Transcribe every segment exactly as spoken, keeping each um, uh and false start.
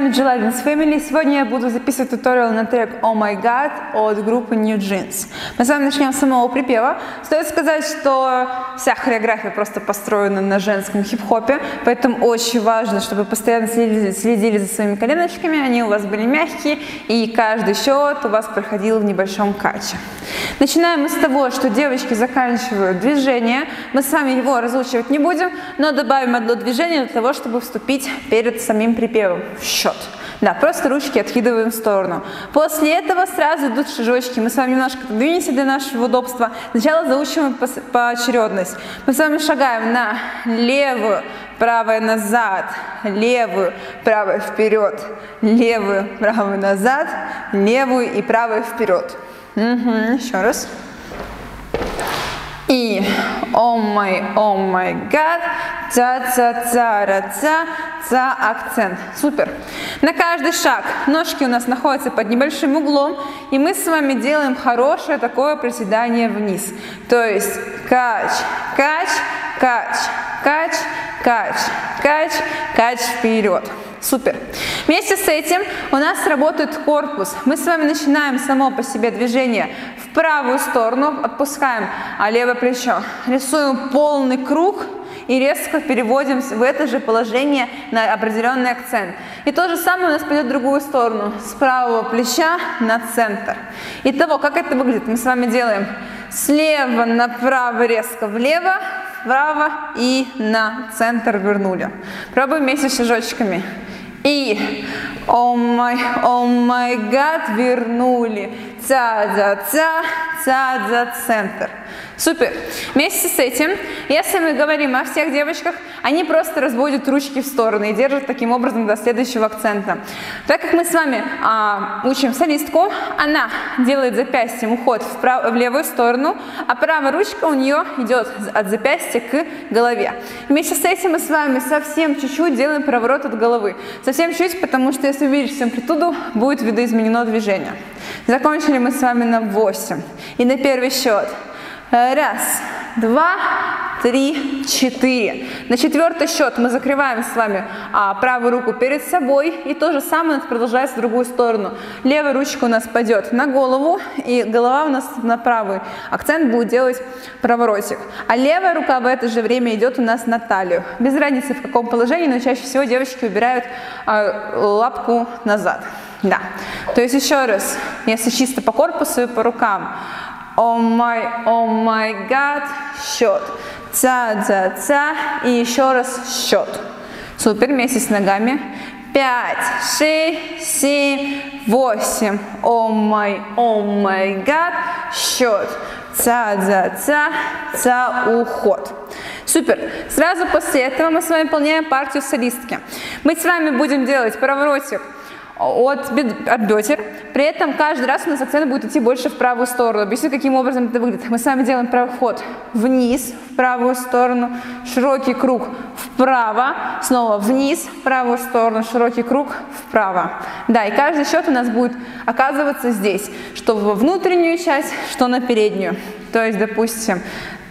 вами Джеладинс Family. Сегодня я буду записывать туториал на трек Oh My God от группы New Jeans. Мы с вами начнем с самого припева. Стоит сказать, что вся хореография просто построена на женском хип-хопе, поэтому очень важно, чтобы постоянно следили, следили за своими коленочками, они у вас были мягкие, и каждый счет у вас проходил в небольшом каче. Начинаем мы с того, что девочки заканчивают движение. Мы с вами его разучивать не будем, но добавим одно движение для того, чтобы вступить перед самим припевом в счет. Да, просто ручки откидываем в сторону. После этого сразу идут шажочки. Мы с вами немножко двинемся для нашего удобства. Сначала заучиваем поочередность. Мы с вами шагаем на левую, правая назад, левую, правая вперед, левую, правую назад, левую и правую вперед. Угу, еще раз. И oh my, oh my God, ца-ца-ца-ра-ца, ца, акцент. Супер. На каждый шаг ножки у нас находятся под небольшим углом, и мы с вами делаем хорошее такое приседание вниз. То есть кач, кач, кач, кач, кач, кач, кач вперед. Супер. Вместе с этим у нас работает корпус. Мы с вами начинаем само по себе движение в правую сторону, отпускаем а левое плечо, рисуем полный круг и резко переводим в это же положение на определенный акцент. И то же самое у нас пойдет в другую сторону, с правого плеча на центр. Итого, как это выглядит? Мы с вами делаем слева направо, резко влево, вправо и на центр вернули. Пробуем вместе с шажочками. И oh my, oh my God, вернули. Ца-за-ца, ца-за-центр. Супер. Вместе с этим, если мы говорим о всех девочках, они просто разводят ручки в стороны и держат таким образом до следующего акцента. Так как мы с вами а, учим солистку, она делает запястьем уход в, прав... в левую сторону, а правая ручка у нее идет от запястья к голове. Вместе с этим мы с вами совсем чуть-чуть делаем поворот от головы. Совсем чуть, потому что если увеличить амплитуду, будет видоизменено движение. Закончили мы с вами на восемь. И на первый счет. Раз, два, три, четыре. На четвертый счет мы закрываем с вами а, правую руку перед собой. И то же самое у нас продолжается в другую сторону. Левая ручка у нас пойдет на голову, и голова у нас на правый акцент будет делать проворотик. А левая рука в это же время идет у нас на талию. Без разницы в каком положении, но чаще всего девочки убирают а, лапку назад. Да. То есть еще раз, если чисто по корпусу и по рукам. Oh my, oh my God, счет. Ца-ца-ца. И еще раз счет. Супер, вместе с ногами. Пять, шесть, семь, восемь. Oh my, oh my God, счет. Ца-ца-ца, ца, уход. Супер. Сразу после этого мы с вами выполняем партию солистки. Мы с вами будем делать поворотик От, от бедер. При этом каждый раз у нас акцент будет идти больше в правую сторону. Объясню, каким образом это выглядит. Мы с вами делаем правый ход вниз, в правую сторону, широкий круг вправо, снова вниз, в правую сторону, широкий круг вправо. Да, и каждый счет у нас будет оказываться здесь, что во внутреннюю часть, что на переднюю. То есть, допустим,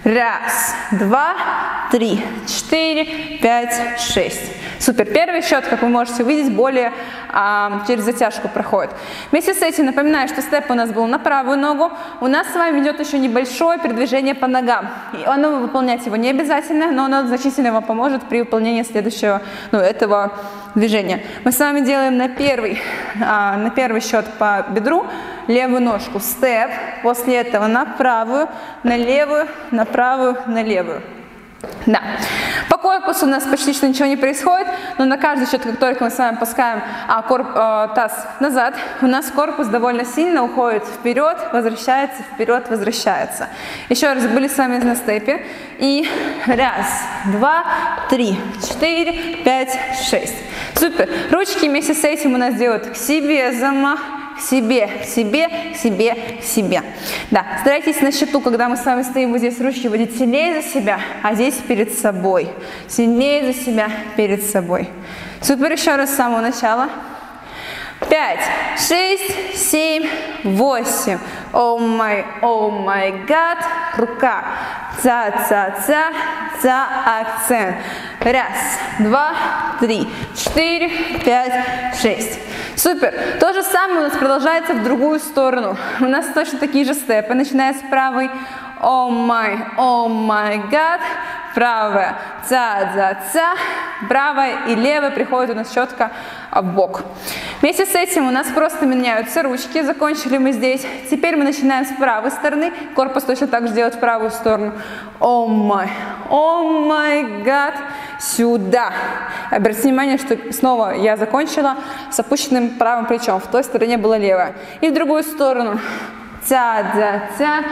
раз, два, три, четыре, пять, шесть. Супер. Первый счет, как вы можете увидеть, более а, через затяжку проходит. Вместе с этим напоминаю, что степ у нас был на правую ногу. У нас с вами идет еще небольшое передвижение по ногам. И оно выполнять его не обязательно, но оно значительно вам поможет при выполнении следующего, ну, этого движения. Мы с вами делаем на первый, а, на первый счет по бедру левую ножку. Степ. После этого на правую, на левую, на правую, на левую. Да. По корпусу у нас почти что ничего не происходит, но на каждый счет, как только мы с вами опускаем а, корп, а, таз назад, у нас корпус довольно сильно уходит вперед, возвращается, вперед, возвращается. Еще раз, были с вами на степе. И раз, два, три, четыре, пять, шесть. Супер. Ручки вместе с этим у нас делают к себе замах, к себе, к себе, к себе, к себе. Да, старайтесь на счету, когда мы с вами стоим вот здесь, ручки водить сильнее за себя, а здесь перед собой. Сильнее за себя, перед собой. Супер, еще раз с самого начала. Пять, шесть, семь, восемь. Oh my, oh my God. Рука. ца, ца, ца, ца, акцент. Раз, два, три, четыре, пять, шесть. Супер. То же самое у нас продолжается в другую сторону. У нас точно такие же степы, начиная с правой. О май, о май гад. Правая, ца, ца, ца. Правая и левая приходят у нас четко в бок. Вместе с этим у нас просто меняются ручки. Закончили мы здесь. Теперь мы начинаем с правой стороны. Корпус точно так же делать в правую сторону. О май, о май гад. Сюда. Обратите внимание, что снова я закончила с опущенным правым плечом. В той стороне было левое. И в другую сторону. Ца-ца-ца,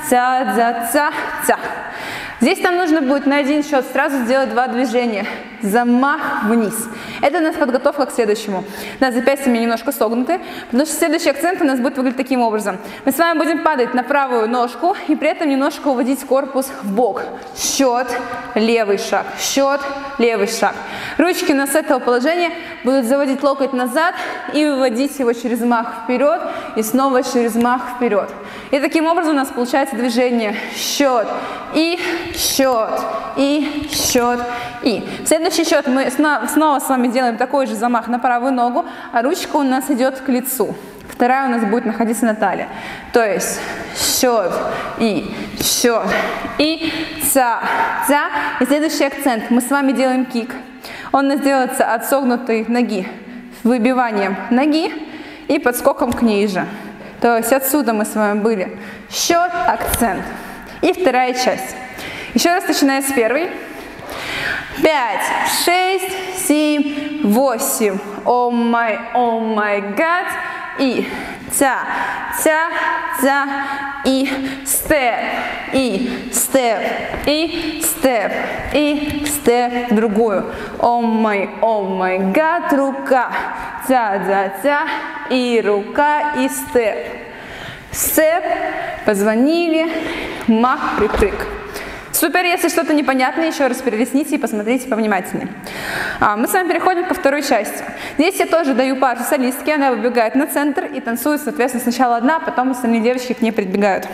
ца-ца-ца-ца. Здесь нам нужно будет на один счет сразу сделать два движения. Замах вниз. Это у нас подготовка к следующему. У нас запястья немножко согнуты, потому что следующий акцент у нас будет выглядеть таким образом. Мы с вами будем падать на правую ножку и при этом немножко уводить корпус в бок. Счет, левый шаг, счет, левый шаг. Ручки у нас с этого положения будут заводить локоть назад и выводить его через мах вперед и снова через мах вперед. И таким образом у нас получается движение счет и счет и счет и. Следующий счет мы снова с вами делаем такой же замах на правую ногу, а ручка у нас идет к лицу. Вторая у нас будет находиться на талии. То есть счет и счет и ца, ца. И следующий акцент. Мы с вами делаем кик. Он у нас делается от согнутой ноги, выбиванием ноги и подскоком к ней же. То есть отсюда мы с вами были. Счет, акцент. И вторая часть. Еще раз начиная с первой. Пять, шесть, семь, восемь. О май, о май гад. И ца, ца, ца. И степ, и степ, и степ, и степ в другую. О май, о май гад. Рука. Ца, ца, ца. И рука, и степ. Степ. Позвонили. Мах, припрыг. Супер, если что-то непонятно, еще раз перелистните и посмотрите повнимательнее. А, мы с вами переходим ко второй части. Здесь я тоже даю пару солистки, она выбегает на центр и танцует, соответственно, сначала одна, потом остальные девочки к ней прибегают.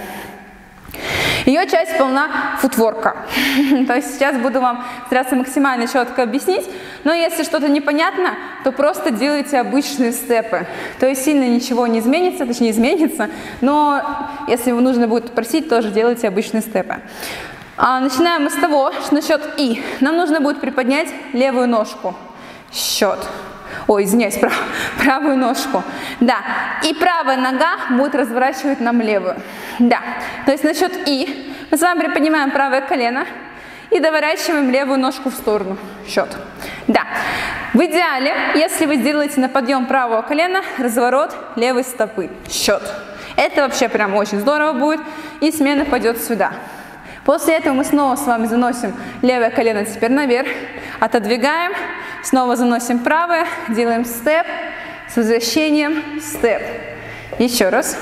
Ее часть полна футворка. То есть сейчас буду вам стараться максимально четко объяснить, но если что-то непонятно, то просто делайте обычные степы. То есть сильно ничего не изменится, точнее изменится, но если вам нужно будет просить, тоже делайте обычные степы. А, начинаем мы с того, что на счет И нам нужно будет приподнять левую ножку. Счет. Ой, извиняюсь, прав, правую ножку. Да. И правая нога будет разворачивать нам левую. Да. То есть на счет И мы с вами приподнимаем правое колено и доворачиваем левую ножку в сторону. Счет. Да. В идеале, если вы сделаете на подъем правого колена разворот левой стопы. Счет. Это вообще прям очень здорово будет. И смена пойдет сюда. После этого мы снова с вами заносим левое колено теперь наверх, отодвигаем, снова заносим правое, делаем степ, с возвращением степ. Еще раз.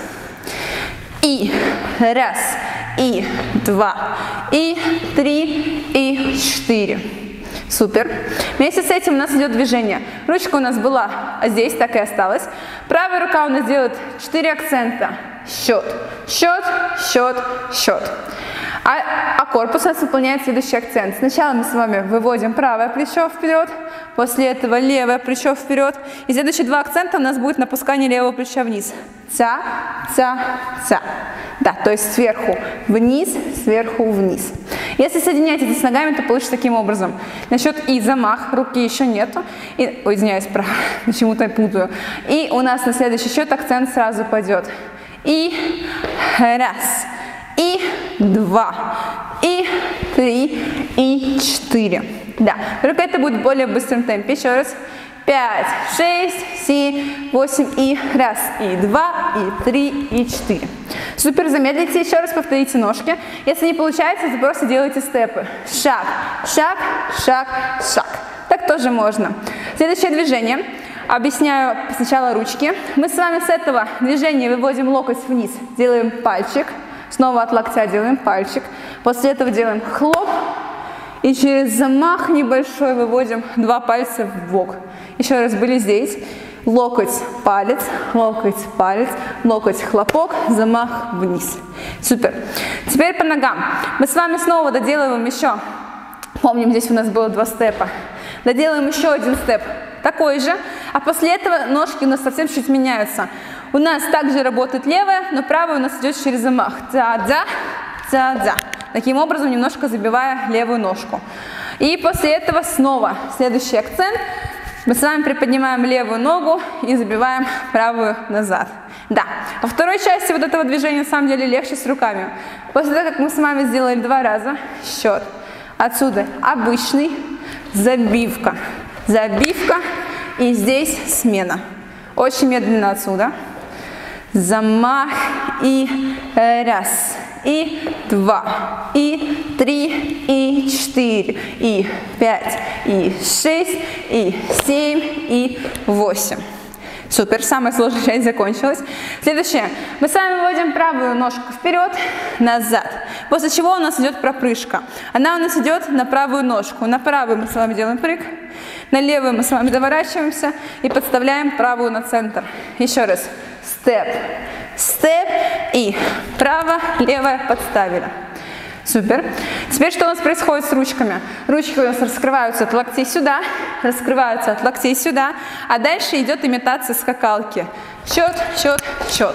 И раз, и два, и три, и четыре. Супер. Вместе с этим у нас идет движение. Ручка у нас была здесь, так и осталась. Правая рука у нас делает четыре акцента. Счет, счет, счет, счет. А, а корпус у нас выполняет следующий акцент. Сначала мы с вами выводим правое плечо вперед, после этого левое плечо вперед. И следующие два акцента у нас будет напускание левого плеча вниз. Ца, ца, ца. Да, то есть сверху вниз, сверху вниз. Если соединять это с ногами, то получится таким образом. На счет И замах, руки еще нету. И, ой, извиняюсь, право, почему-то я путаю. И у нас на следующий счет акцент сразу пойдет. И раз, и два, и три, и четыре. Да, только это будет в более быстром темпе. Еще раз. Пять, шесть, семь, восемь, и раз, и два, и три, и четыре. Супер, замедлите, еще раз повторите ножки. Если не получается, то просто делайте степы. Шаг, шаг, шаг, шаг. Так тоже можно. Следующее движение. Объясняю сначала ручки. Мы с вами с этого движения выводим локоть вниз, делаем пальчик. Снова от локтя делаем пальчик. После этого делаем хлоп. И через замах небольшой выводим два пальца в бок. Еще раз были здесь. Локоть, палец, локоть, палец, локоть, хлопок, замах вниз. Супер. Теперь по ногам. Мы с вами снова доделываем еще. Помним, здесь у нас было два степа. Доделаем еще один степ. Такой же. А после этого ножки у нас совсем чуть меняются. У нас также работает левая, но правая у нас идет через замах. Ця-дзя, ця-дзя. Таким образом, немножко забивая левую ножку. И после этого снова следующий акцент. Мы с вами приподнимаем левую ногу и забиваем правую назад. Да, во второй части вот этого движения на самом деле легче с руками. После того, как мы с вами сделали два раза счет. Отсюда обычный, забивка, забивка и здесь смена. Очень медленно отсюда. Замах и раз, и два, и три, и четыре, и пять, и шесть, и семь, и восемь. Супер, самая сложная часть закончилась. Следующее. Мы с вами выводим правую ножку вперед, назад. После чего у нас идет пропрыжка. Она у нас идет на правую ножку. На правую мы с вами делаем прыг. На левую мы с вами доворачиваемся и подставляем правую на центр. Еще раз. Степ, степ и право, левое подставили. Супер. Теперь что у нас происходит с ручками? Ручки у нас раскрываются от локтей сюда, раскрываются от локтей сюда, а дальше идет имитация скакалки. Счет, счет, счет.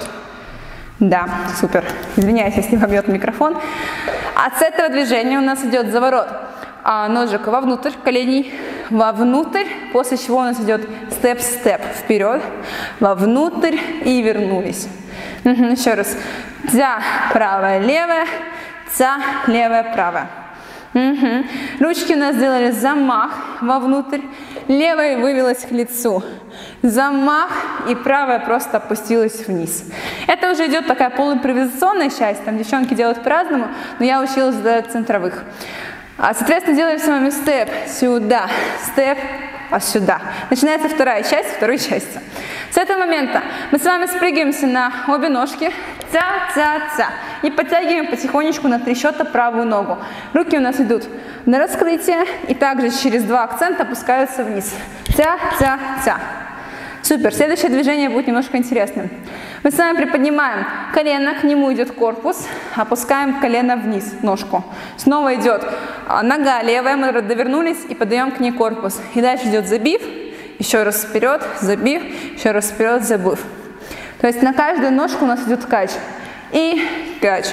Да, супер. Извиняюсь, если побьет микрофон. От этого движения у нас идет заворот а, ножек вовнутрь, коленей вовнутрь, после чего у нас идет степ-степ вперед, вовнутрь и вернулись. Угу, еще раз. Дзя, правая, левая. Ця, левая, правая. Угу. Ручки у нас сделали замах вовнутрь, левая вывелась к лицу. Замах и правая просто опустилась вниз. Это уже идет такая полуимпровизационная часть, там девчонки делают по-разному, но я училась до центровых. А, соответственно, делаем с вами степ сюда, степ а сюда. Начинается вторая часть второй части. С этого момента мы с вами спрыгиваемся на обе ножки. Ця-ця-ця. И подтягиваем потихонечку на три счета правую ногу. Руки у нас идут на раскрытие и также через два акцента опускаются вниз. Ця-ця-ця. Супер. Следующее движение будет немножко интересным. Мы с вами приподнимаем колено, к нему идет корпус, опускаем колено вниз, ножку. Снова идет нога левая, мы довернулись и подаем к ней корпус. И дальше идет забив, еще раз вперед, забив, еще раз вперед, забив. То есть на каждую ножку у нас идет кач. И кач,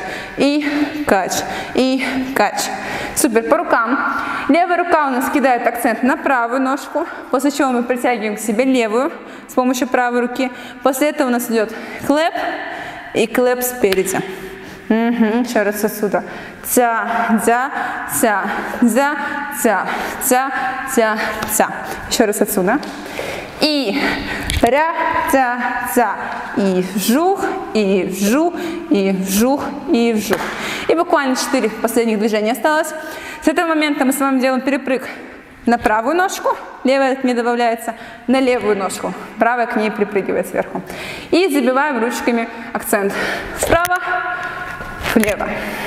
и кач, и кач. Супер, по рукам. Левая рука у нас кидает акцент на правую ножку, после чего мы притягиваем к себе левую с помощью правой руки. После этого у нас идет клэп и клэп спереди. Угу, еще раз отсюда. Ця, ця, ця, ця, ця, ця, ця, ця. Еще раз отсюда. И ря, ця, ця. И вжух, и вжух, и вжух, и вжух. И буквально четыре последних движения осталось. С этого момента мы с вами делаем перепрыг на правую ножку, левая к ней добавляется на левую ножку, правая к ней припрыгивает сверху. И забиваем ручками акцент вправо, влево.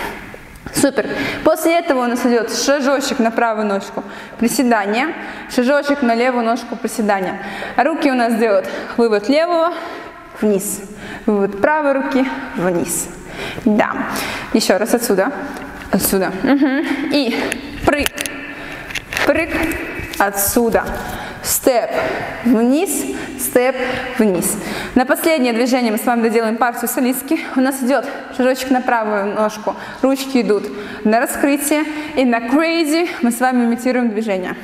Супер. После этого у нас идет шажочек на правую ножку, приседание, шажочек на левую ножку, приседание. Руки у нас делают вывод левого, вниз, вывод правой руки, вниз. Да. Еще раз отсюда, отсюда. Угу. И прыг, прыг, отсюда. Степ вниз, степ вниз. На последнее движение мы с вами доделаем партию солистки. У нас идет шажочек на правую ножку, ручки идут на раскрытие. И на crazy мы с вами имитируем движение.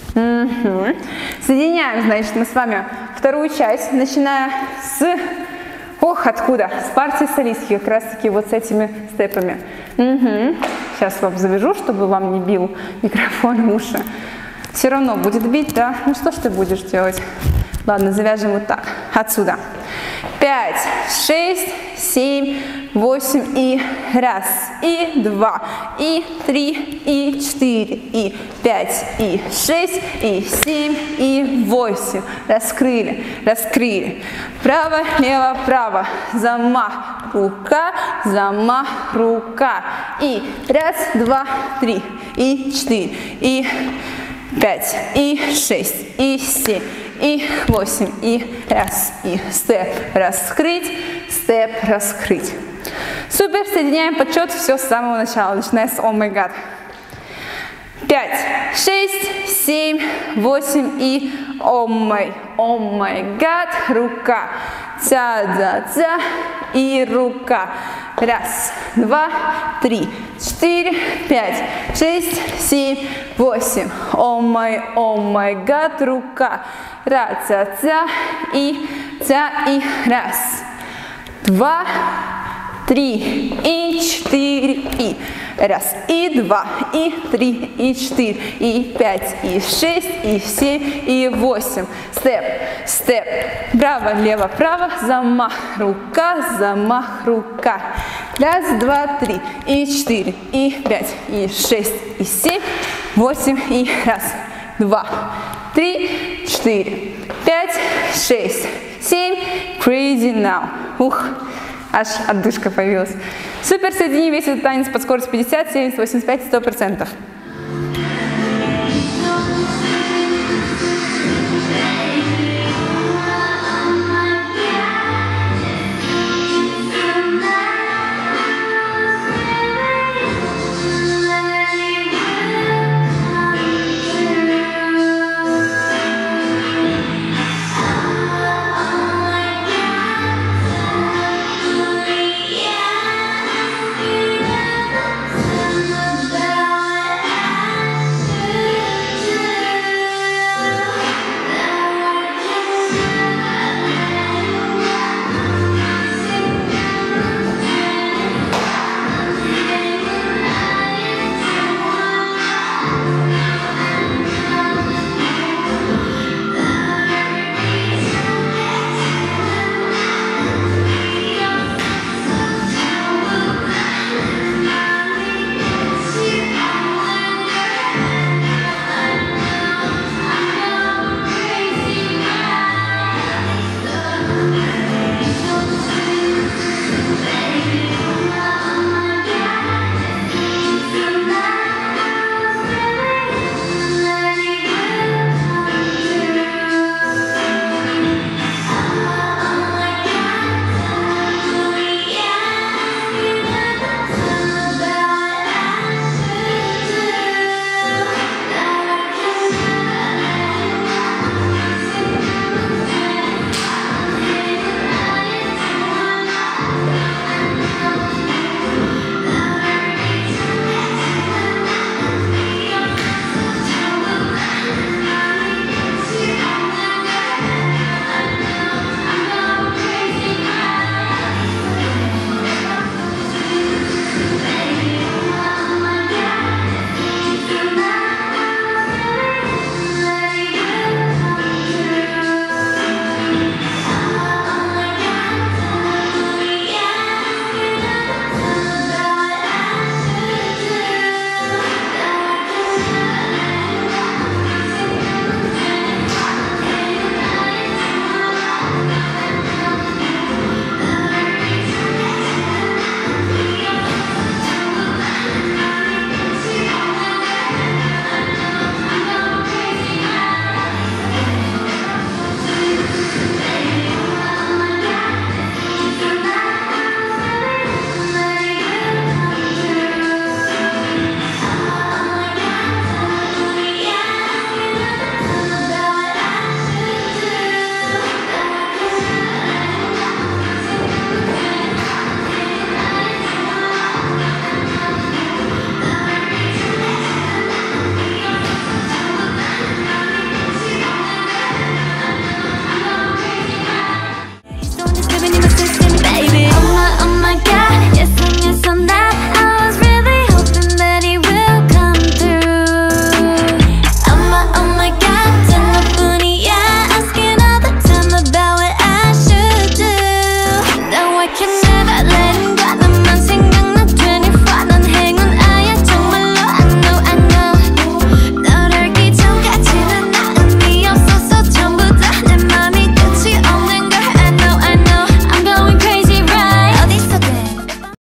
Угу. Соединяем, значит, мы с вами вторую часть, начиная с... Ох, откуда? С партии солистки, как раз таки вот с этими степами. Угу. Сейчас вам завяжу, чтобы вам не бил микрофон в уши. Все равно будет бить, да? Ну что ж ты будешь делать? Ладно, завяжем вот так. Отсюда. Пять, шесть, семь, восемь и раз, и два, и три, и четыре, и пять, и шесть, и семь, и восемь. Раскрыли, раскрыли. Право, лево, право. Замах, рука, замах, рука. И раз, два, три, и четыре, и пять, и шесть, и семь, и восемь, и раз, и степ, раскрыть, степ, раскрыть. Супер, соединяем подсчет все с самого начала, начиная с «О май гад». пять, шесть, семь, восемь и «О май, о май гад», рука, ця-ця-ця и рука. Раз, два, три, четыре, пять, шесть, семь, восемь. О май, о май гад, рука. Ра-ця-ця и ця и раз, два, три и четыре и раз и два и три и четыре и пять и шесть и семь и восемь. Степ, степ, право, лево, право, замах, рука, замах, рука. Раз, два, три и четыре и пять и шесть и семь, восемь и раз, два, три, четыре, пять, шесть, семь. Crazy now. Ух. Аж отдышка появилась. Супер, соедини весь этот танец под скорость пятьдесят, семьдесят, восемьдесят пять, сто процентов.